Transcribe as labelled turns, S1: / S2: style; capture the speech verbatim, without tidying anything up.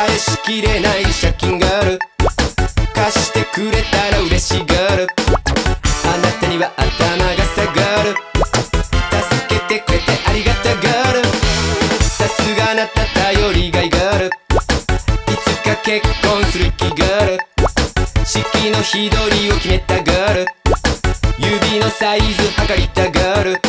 S1: 返しきれない借金ガール、貸してくれたら嬉しガール、あなたには頭がさガール、助けてくれてありがたガール、さすがあなた頼りがいガール、いつか結婚する気ガール、式の日取りを決めたガール、指のサイズ測りたガール、